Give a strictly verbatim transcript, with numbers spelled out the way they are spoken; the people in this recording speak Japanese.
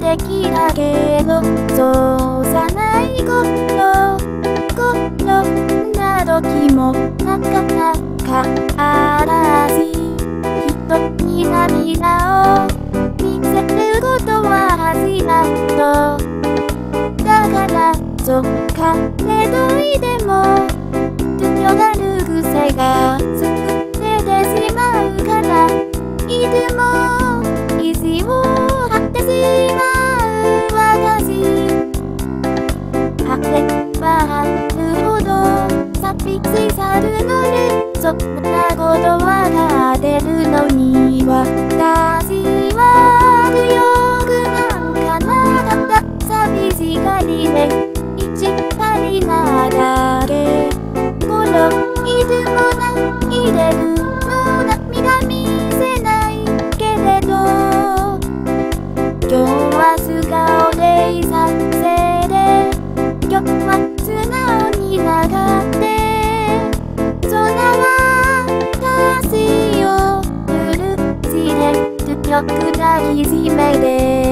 できたけど、そうさない頃頃な時もなかなか嵐人に涙を見せることは恥だと。だからそっかれどいでも強がる癖が作っててしまうから、いつも意地を張ってしまう私。晴れば晴るほど寂しさるのね。そんなことわかってるのに私は強くなんかなかった。寂しがりで一針なだけ。このいつも泣いてるの涙見せないけれど、今日は素顔でいさせて、今日は素直に流ってその私を許して強く抱きしめて